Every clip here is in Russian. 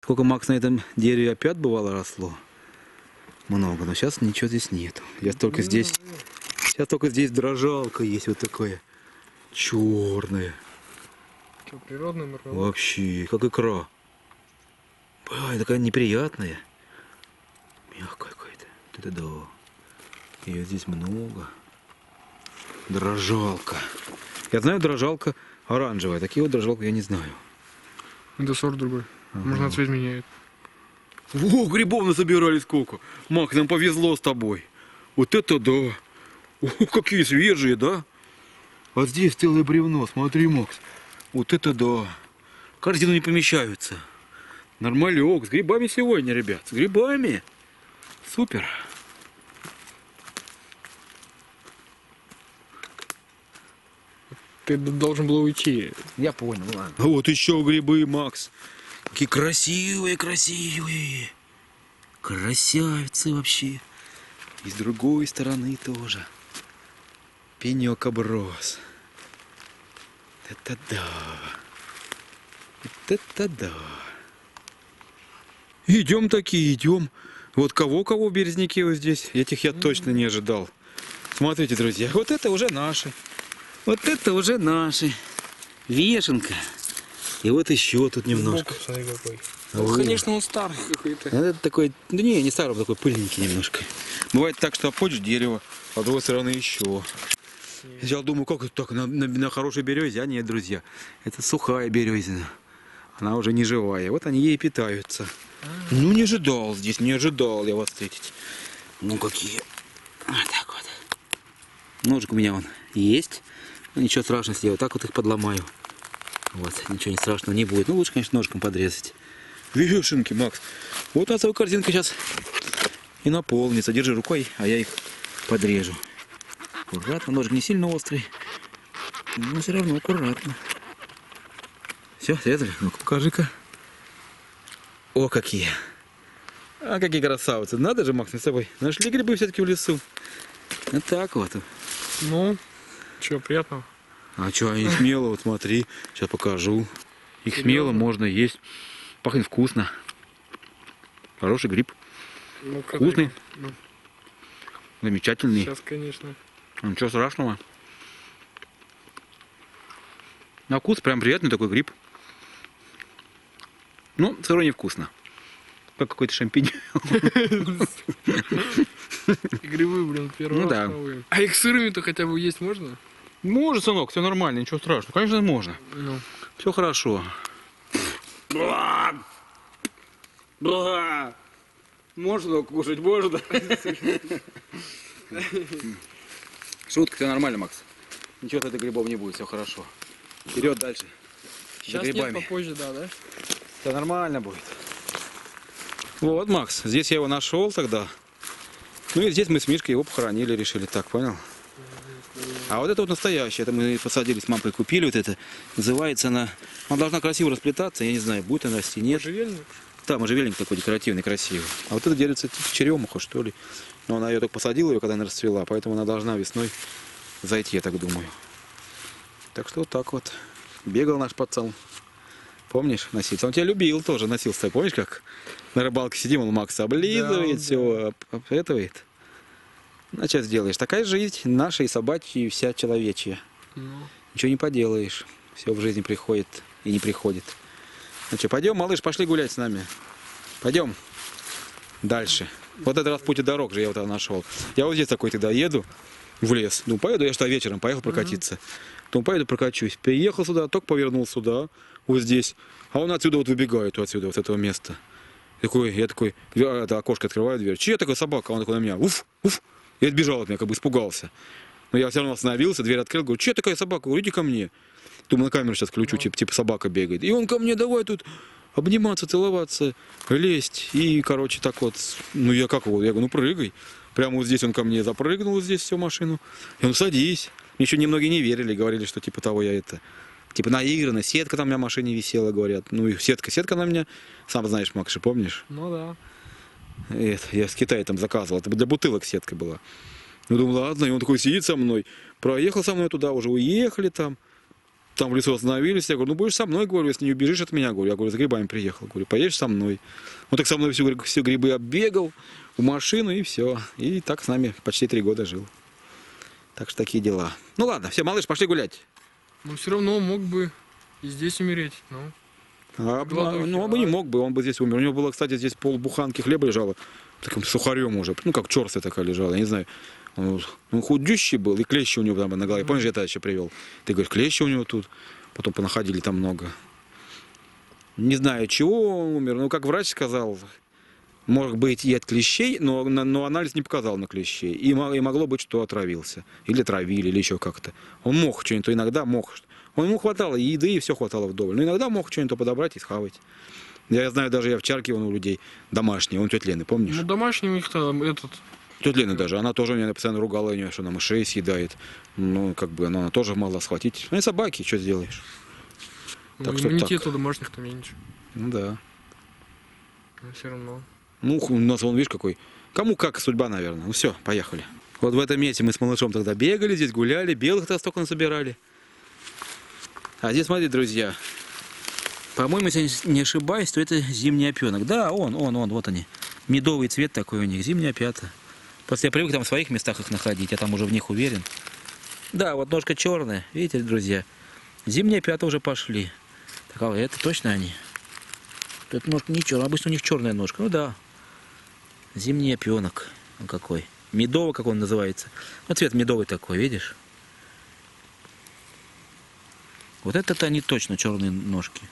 Сколько, Макс, на этом дереве опять бывало росло? Много, но сейчас ничего здесь нет. Сейчас только здесь дрожалка есть вот такая черная. Что, природный мармелад? Вообще, как икра. Ай, такая неприятная. Мягкая какая-то. Вот это да. Ее здесь много. Дрожалка. Я знаю, дрожалка оранжевая. Такие вот дрожалки я не знаю. Это сорт другой. Можно цвет меняет. О, грибов насобирали сколько. Макс, нам повезло с тобой. Вот это да. О, какие свежие, да? А здесь целое бревно, смотри, Макс. Вот это да. В корзину не помещаются. Нормалек. С грибами сегодня, ребят. С грибами. Супер. Ты должен был уйти. Я понял, ладно. А вот еще грибы, Макс. Какие красивые, красивые. Красавицы вообще. И с другой стороны тоже. Пенек оброс. Это да. Это да. Идем такие, идем. Вот кого-кого в Березняке вот здесь. Этих я точно не ожидал. Смотрите, друзья, вот это уже наши. Вот это уже наши. Вешенка. И вот еще тут немножко. Бок, смотри, какой. Ну, конечно, он старый какой-то. Это такой, да не старый, такой пыльненький немножко. Бывает так, что обходишь дерево, а с другой стороны еще. Я думаю, как это так, на хорошей березе, а нет, друзья. Это сухая березина. Она уже не живая. Вот они ей питаются. Ну, не ожидал здесь, не ожидал я вас встретить. Ну, какие. Вот так вот. Ножик у меня вон есть. Ну, ничего страшного, если я вот так вот их подломаю. Вот, ничего не страшного не будет. Ну, лучше, конечно, ножиком подрезать. Вешенки, Макс. Вот у нас эта корзинка сейчас и наполнится. Держи рукой, а я их подрежу. Аккуратно, ножик не сильно острый, но все равно аккуратно. Все, срезали? Ну-ка, покажи-ка. О, какие! А какие красавцы! Надо же, Макс, мы с тобой нашли грибы все-таки в лесу. Вот так вот. Ну, что, приятного. А что, они смело, вот смотри, сейчас покажу. Их смело можно есть. Пахнет вкусно. Хороший гриб. Ну, Вкусный. Ну, Замечательный. сейчас, конечно. Ничего страшного. На вкус прям приятный такой гриб. Ну, сырой невкусно. Как какой-то шампиньон. Грибы, блин, первый Ну раз да. пробуем. А их сырыми-то хотя бы есть можно? Можно, сынок, все нормально, ничего страшного. Конечно, можно. Ну. Все хорошо. Можно кушать, можно. Шутка, все нормально, Макс. Ничего от этих грибов не будет, все хорошо. Вперед дальше. За Сейчас нет, грибами. попозже, да? Все нормально будет. Вот, Макс, здесь я его нашел тогда. Ну и здесь мы с Мишкой его похоронили, решили так, понял? А вот это вот настоящее, это мы посадили с мамой, купили вот это. Называется она должна красиво расплетаться, я не знаю, будет она расти, нет. Можжевельник? Да, можжевельник такой декоративный, красивый. А вот это деревце черемуха, что ли. Но она ее только посадила, ее когда она расцвела, поэтому она должна весной зайти, я так думаю. Так что вот так вот. Бегал наш пацан. Помнишь, носился? Он тебя любил тоже, носился. Помнишь, как на рыбалке сидим, он Макса облизывает, Да, все, обетывает. Ну, что сделаешь? Такая жизнь наша и собачья, и вся человечья. Ну. Ничего не поделаешь. Все в жизни приходит и не приходит. Ну что, пойдем, малыш, пошли гулять с нами. Пойдем дальше. Вот этот раз путь и дорог же я вот нашел. Я вот здесь такой тогда еду в лес. Ну, поеду, я что вечером поехал прокатиться. Потом поеду прокачусь. Приехал сюда, только повернул сюда, вот здесь. А он отсюда вот выбегает, вот отсюда, вот с этого места. Я такой, это окошко открываю дверь. Чья такая собака? Он такой на меня, уф, уф. И отбежал от меня, как бы испугался. Но я все равно остановился, дверь открыл, говорю, чья такая собака? Говорю, иди ко мне. Думаю, на камеру сейчас включу, типа собака бегает. И он ко мне, давай тут обниматься, целоваться, лезть. И, короче, так вот, ну я как его, я говорю, ну прыгай. Прямо вот здесь он ко мне запрыгнул, вот здесь всю машину. И он, садись. Мне еще немногие не верили, говорили, что типа того я это... Типа наигранно, сетка там у меня в машине висела, говорят. Ну и сетка на меня, сам знаешь, Макс, помнишь? Ну да. Это, я с Китая там заказывал, это для бутылок сетка была. Ну думаю, ладно, и он такой сидит со мной, проехал со мной туда, уже уехали там. там в лесу остановились, я говорю, ну будешь со мной, говорю, если не убежишь от меня, говорю, я говорю, за грибами приехал, говорю, поедешь со мной. Он так со мной все грибы оббегал, в машину и все. И так с нами почти 3 года жил. Так что такие дела. Ну ладно, все, малыш, пошли гулять. Но все равно мог бы и здесь умереть. Ну, голодовки, Ну, он бы не мог бы, он бы здесь умер. У него было, кстати, здесь полбуханки хлеба лежало, таким сухарем уже, ну как черствая такая лежала, я не знаю. Он худющий был, и клещи у него там на голове. Помнишь, я тогда еще привел? Ты говоришь, клещи у него тут. Потом понаходили там много. Не знаю, чего он умер. Ну, как врач сказал, может быть и от клещей, но анализ не показал на клещей. И могло быть, что отравился. Или травили, или еще как-то. Он мог что-нибудь, иногда мог. Ему хватало и еды, и все хватало вдоволь. Но иногда мог что-нибудь подобрать и схавать. Я знаю, даже я овчарки вон у людей домашние. Он тетя Лены, помнишь? ну домашний у них там этот. Тетя Лена даже, она тоже меня постоянно ругала, что она мышей съедает. Ну, как бы, она тоже могла схватить. Они собаки, что сделаешь? Так что иммунитет так. у домашних то меньше. Ну да. Но все равно. Ну, у нас, вон, видишь, какой. Кому как судьба, наверное. Ну все, поехали. Вот в этом месте мы с малышом тогда бегали, здесь гуляли, белых тогда столько насобирали. А здесь, смотри, друзья. По-моему, если не ошибаюсь, то это зимний опенок. Да, он, вот они. Медовый цвет такой у них, зимняя опята. Просто я привык там в своих местах их находить, я там уже в них уверен. Да, вот ножка черная, видите, друзья. Зимние опята уже пошли. Так, а это точно они? Тут ножка не черная, обычно у них черная ножка. Ну да. Зимний опенок. Он какой. Медовый, как он называется. Ну, цвет медовый такой, видишь? Вот это-то они точно черные ножки.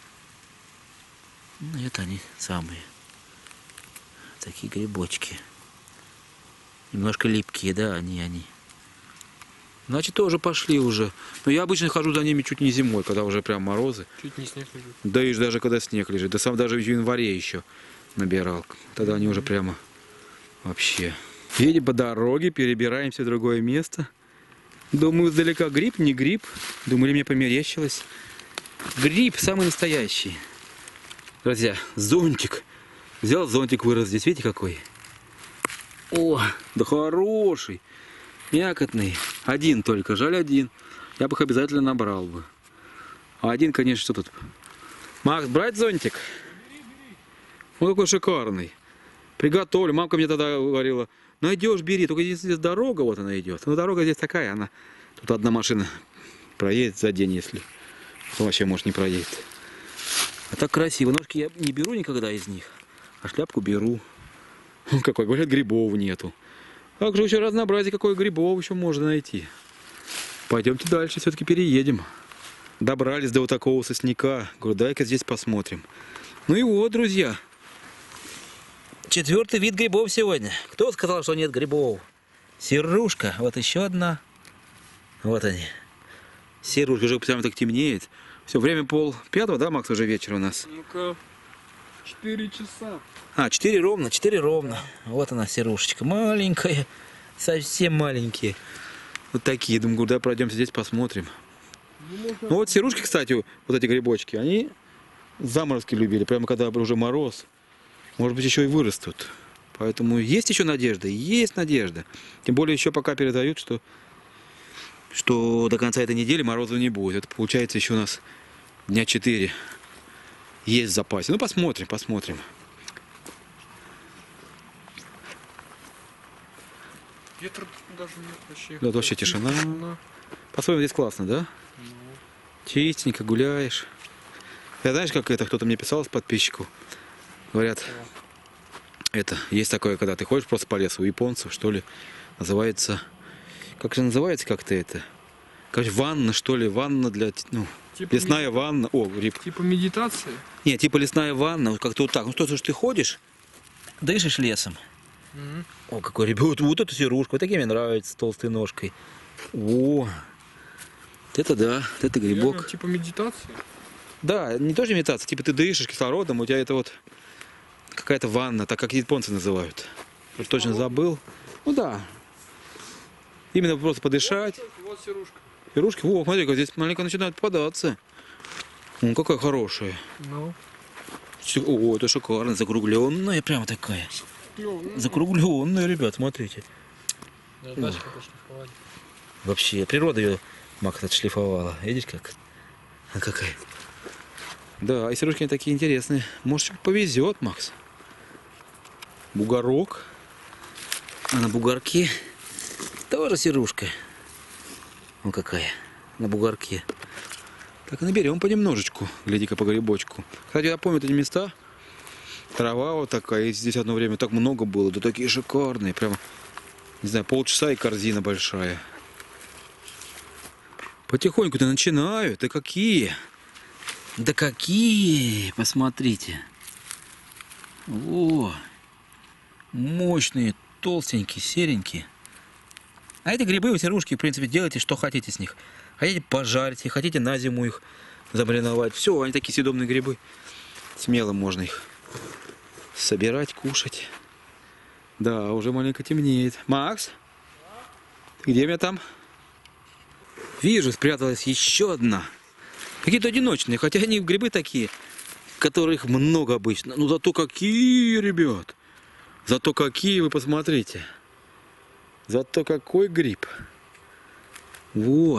Ну, это они самые. Такие грибочки. Немножко липкие, да, они. Значит, тоже пошли уже. Но я обычно хожу за ними чуть не зимой, когда уже прям морозы. Чуть не снег лежит. Да и даже когда снег лежит. Да сам даже в январе еще набирал. Тогда они уже прямо вообще. Едем по дороге, перебираемся в другое место. Думаю, издалека гриб, не гриб. Думали, мне померещилось. Гриб самый настоящий. Друзья, зонтик. Взял зонтик, вырос здесь. Видите, какой? О, да хороший. Мякотный. Один только, жаль один. Я бы их обязательно набрал бы. А один, конечно, что тут? Макс, брать зонтик? Он какой шикарный. Приготовлю. Мамка мне тогда говорила, найдешь, бери. Только здесь дорога, вот она идет. Но дорога здесь такая, она... Тут одна машина проедет за день, если... Вообще, может, не проедет. А так красиво. Ножки я не беру никогда из них. А шляпку беру. Какой, говорят, грибов нету. Как же еще разнообразие, какое грибов еще можно найти. Пойдемте дальше, все-таки переедем. Добрались до вот такого сосняка. Говорю, дай-ка здесь посмотрим. Ну и вот, друзья. 4-й вид грибов сегодня. Кто сказал, что нет грибов? Серушка. Вот еще одна. Вот они. Серушка уже прямо так темнеет. Все, время 4:30, да, Макс, уже вечер у нас? Ну-ка, 4 часа. 4 ровно, 4 ровно. Вот она, серушечка. Маленькая. Совсем маленькие. Вот такие. Думаю, куда пройдемся здесь, посмотрим. Ну вот серушки, кстати, вот эти грибочки, они заморозки любили. Прямо когда уже мороз. Может быть, еще и вырастут. Поэтому есть еще надежда. Есть надежда. Тем более еще пока передают, что до конца этой недели морозов не будет. Это получается еще у нас дня 4 есть в запасе. Ну, посмотрим, посмотрим. Ветра даже нет вообще. Да, вообще тишина. По-своему здесь классно, да? Чистенько гуляешь. Я знаешь, как это кто-то мне писал с подписчиков? Говорят, это есть такое, когда ты ходишь просто по лесу, у японцев, что ли, называется, как же называется как-то это? Короче, ванна, что ли, ванна для, ну, Типа лесная ванна. О, гриб. Типа медитации? Не, типа лесная ванна, вот как-то вот так. Ну что ж ты ходишь, дышишь лесом. Мгм. О, какой ребят, вот эта серушка, вот такие мне нравятся, с толстой ножкой. О, вот это да, вот это грибок. Реально, типа медитации? Да, не тоже имитация, типа ты дышишь кислородом, у тебя это вот какая-то ванна, так как японцы называют. Уж точно забыл. Ну да. Именно просто подышать. Вот серушка. Пирушки, о, смотри, как здесь маленько начинают попадаться. О, какая хорошая. Ну. О, это шикарно, закругленная прямо такая. Закругленная, ребят, смотрите. Дальше пошлифовали. Вообще, природа ее, Макс, отшлифовала. Видишь как? А какая. Да, и сережки они такие интересные. Может, чуть повезет, Макс. Бугорок. А на бугорке тоже серушка. Вон какая. На бугорке. Так и наберем понемножечку. Гляди-ка по грибочку. Кстати, я помню эти места. Трава вот такая. И здесь одно время так много было. Да такие шикарные. Прямо, не знаю, полчаса и корзина большая. Потихоньку-то начинают. Да какие? Да какие! Посмотрите. О! Мощные, толстенькие, серенькие. А эти грибы, вы серушки, в принципе, делайте, что хотите с них. Хотите пожарить, хотите на зиму их замариновать. Все, они такие съедобные грибы. Смело можно их собирать, кушать. Да, уже маленько темнеет. Макс? Ты где меня там? Вижу, спряталась еще одна. Какие-то одиночные, хотя они грибы такие, которых много обычно. Ну зато какие, ребят! Зато какие, вы посмотрите. Зато какой гриб. Во!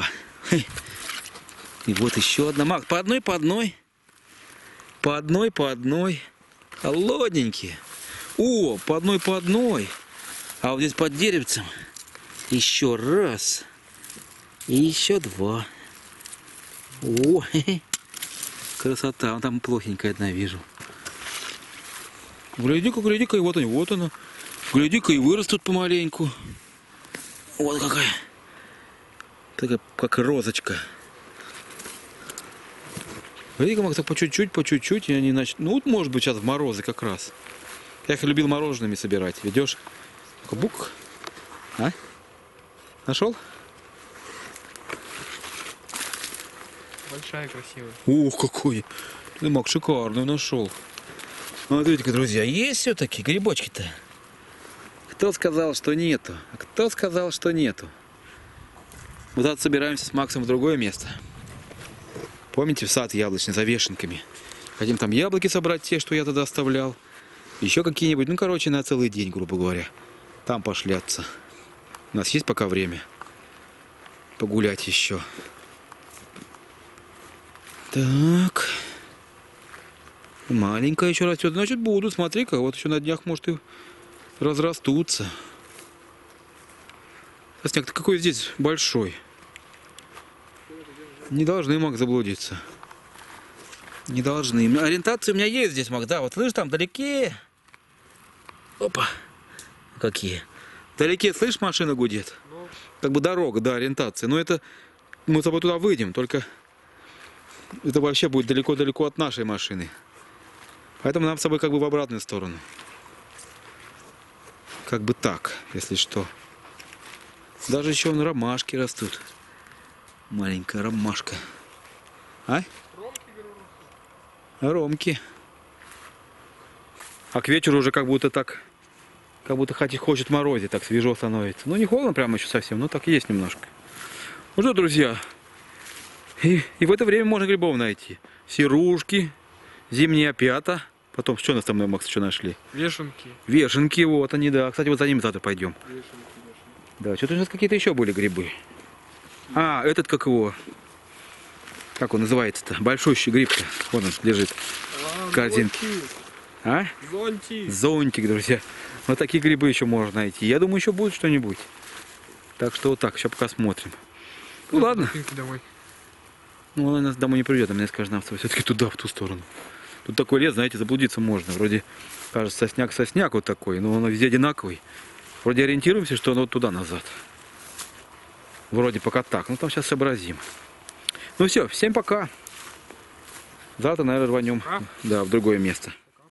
И вот еще одна. Макс, по одной, по одной. По одной, по одной. Холодненькие. О, по одной, по одной. А вот здесь под деревцем еще раз. И еще два. О, красота. Вон там плохенькая одна вижу. Гляди-ка, и вот они, вот она. Гляди-ка, и вырастут помаленьку. Вот какая. Такая, как розочка. Гляди-ка, Макс, так по чуть-чуть, и они начнут. Ну, вот может быть сейчас в морозы как раз. Я их любил мороженными собирать. Ведешь? Бук. А? Нашел? Большая, красивая. Ух, какой! Ты, Мак, шикарную нашел. Смотрите-ка, друзья, есть все-таки грибочки-то? Кто сказал, что нету? А кто сказал, что нету? Вот завтра собираемся с Максом в другое место. Помните, в сад яблочный за вешенками? Хотим там яблоки собрать, те, что я тогда оставлял. Еще какие-нибудь, ну, короче, на целый день, грубо говоря. Там пошляться. У нас есть пока время погулять еще. Так. Маленькая еще растет. Значит, будут. Смотри-ка, вот еще на днях, может, и разрастутся. Сосняк, ты какой здесь большой. Не должны, Мак, заблудиться. Не должны. Ориентация у меня есть здесь, Мак, да. Вот слышишь, там вдалеке. Опа. Какие. Вдалеке, слышишь, машина гудит? Как бы дорога, да, ориентация. Но это мы с тобой туда выйдем, только это вообще будет далеко-далеко от нашей машины. Поэтому нам с собой как бы в обратную сторону. Как бы так, если что. Даже еще вон ромашки растут. Маленькая ромашка. А? Ромки. А к вечеру уже как будто так, как будто хочет морозить, так свежо становится. Ну не холодно прямо еще совсем, но так есть немножко. Ну что, друзья, и в это время можно грибов найти. Серушки, зимняя опята. Потом, что у нас там, Макс, что нашли? Вешенки. Вешенки, вот они, да. Кстати, вот за ним завтра пойдем. Вешенки. Да, что-то у нас какие-то еще были грибы. А, этот как его? Как он называется-то? Большущий гриб-то. Вон он лежит. А, Корзинки. зонтик. А? Зонтик. Зонтик, друзья. Вот такие грибы еще можно найти. Я думаю, еще будет что-нибудь. Так что вот так, сейчас пока смотрим. Ну ладно. Домой. Ну, он нас домой не придет, а мне скажет, нам все-таки туда, в ту сторону. Тут такой лес, знаете, заблудиться можно. Вроде, кажется, сосняк вот такой, но он везде одинаковый. Вроде ориентируемся, что он вот туда назад. Вроде пока так. Ну, там сейчас сообразим. Ну все, всем пока. Завтра, наверное, рванем, да, в другое место.